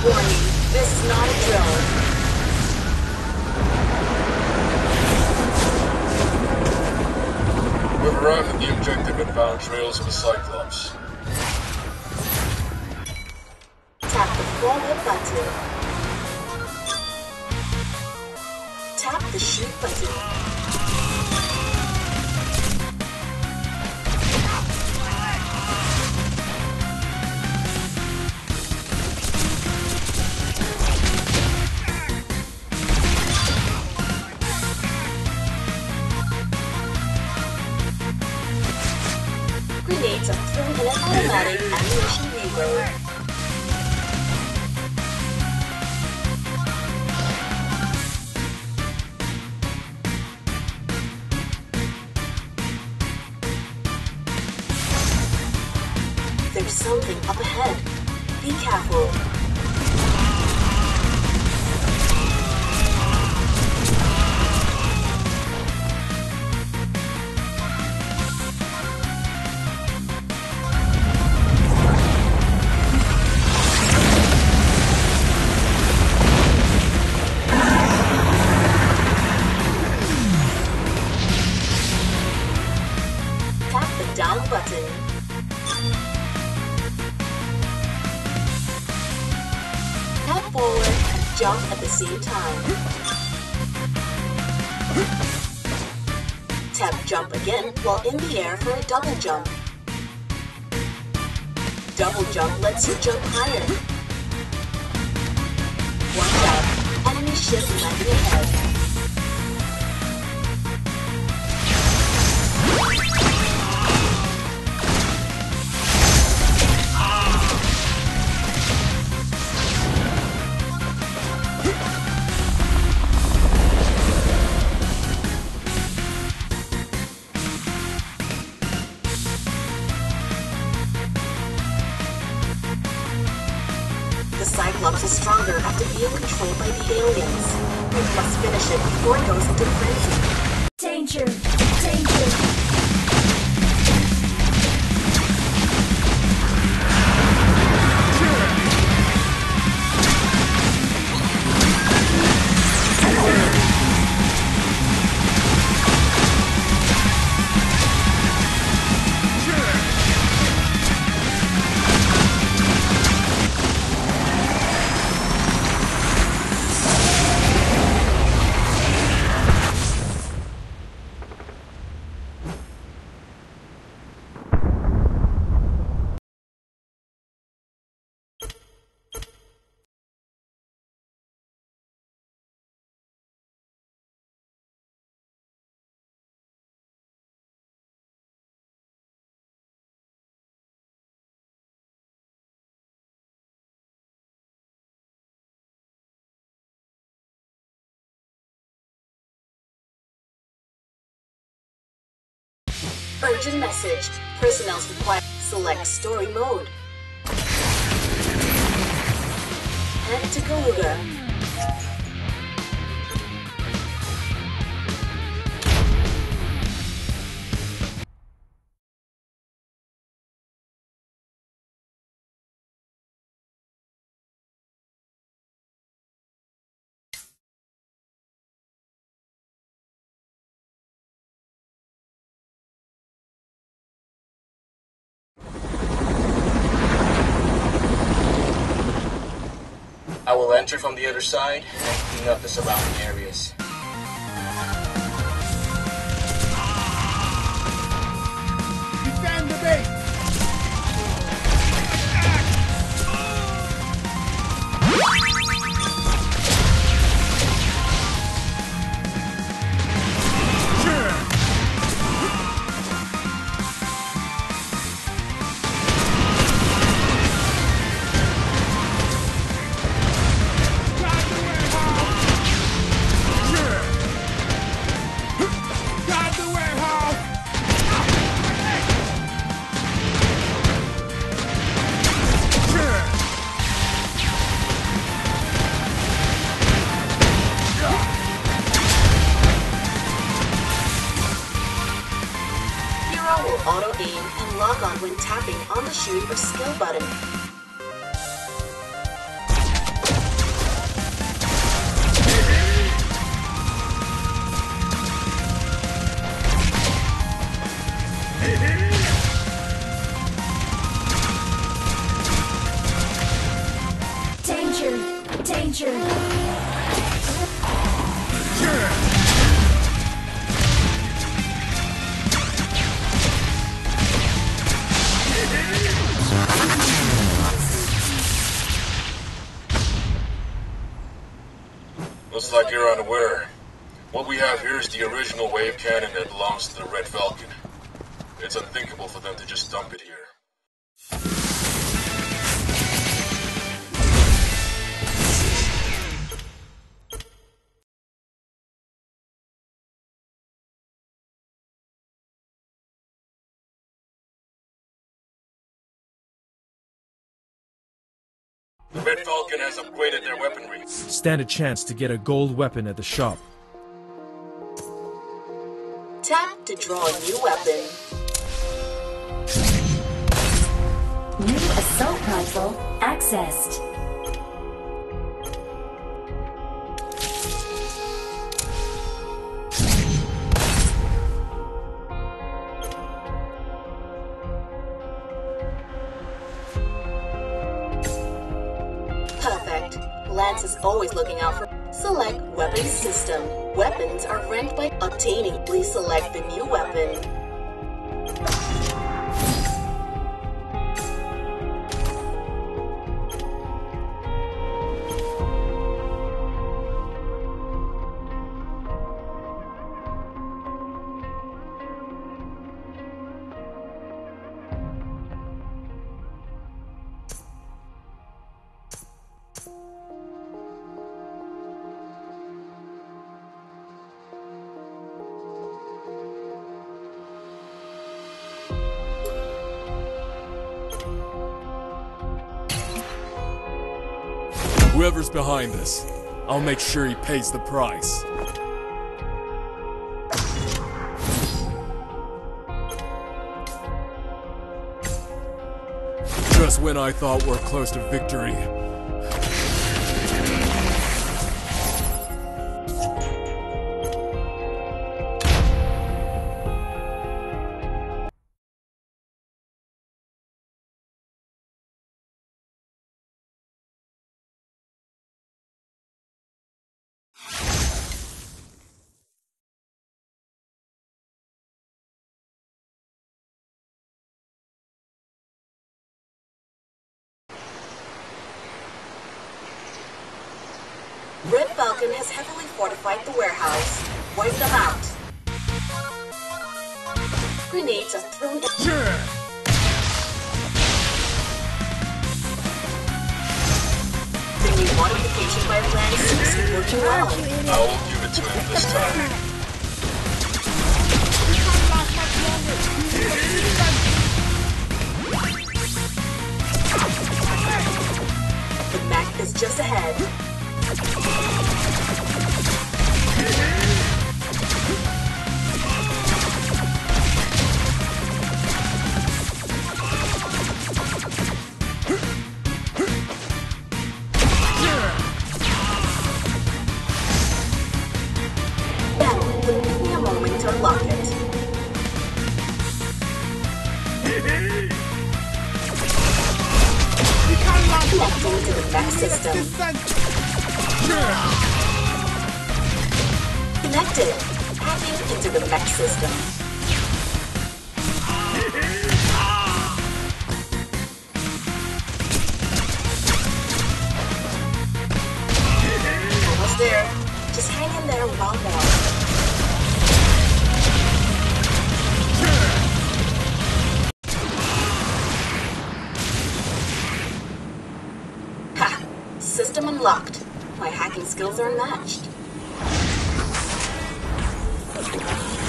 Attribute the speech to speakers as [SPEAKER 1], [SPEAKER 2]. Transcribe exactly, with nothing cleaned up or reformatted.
[SPEAKER 1] Warning, this is not a drill.
[SPEAKER 2] We've arrived at the objective and found trails of a Cyclops.
[SPEAKER 1] Tap the forward button. Tap the shoot button. Grenades are thrown in an automatic ammunition reload. There's something up ahead. Be careful. Tap the down button. Tap forward and jump at the same time. Tap jump again while in the air for a double jump. Double jump lets you jump higher. Watch out, enemy ship landing ahead. The Cyclops is stronger after being controlled by the aliens. We must finish it before it goes into frenzy.
[SPEAKER 3] Danger! Danger!
[SPEAKER 1] Urgent message. Personnel's required. Select story mode. Head to Kaluga.
[SPEAKER 4] I will enter from the other side and clean up the surrounding areas.
[SPEAKER 5] Defend the base!
[SPEAKER 1] Auto aim and lock on when tapping on the shoot or skill button.
[SPEAKER 3] Danger! Danger!
[SPEAKER 2] Looks like you're unaware. What we have here is the original wave cannon that belongs to the Red Falcon. It's unthinkable for them to just dump it here. The Red Falcon has upgraded their weaponry.
[SPEAKER 6] Stand a chance to get a gold weapon at the shop.
[SPEAKER 1] Tap to draw a new weapon.
[SPEAKER 3] New assault rifle accessed.
[SPEAKER 1] Perfect. Lance is always looking out for. Select weapon system. Weapons are ranked by obtaining. Please select the new weapon.
[SPEAKER 7] Whoever's behind this, I'll make sure he pays the price. Just when I thought we're close to victory.
[SPEAKER 1] Red Falcon has heavily fortified the warehouse. Wipe them out. Grenades are thrown down. The new modification by Lance seems to be working well.
[SPEAKER 2] I will give it to him this time.
[SPEAKER 1] The mech is just ahead. Now, will give me a moment to unlock it. Connecting to the mech system. Connected. Hacking into the mech system. Almost there. Just hang in there one more. Ha! System unlocked. My hacking skills are unmatched.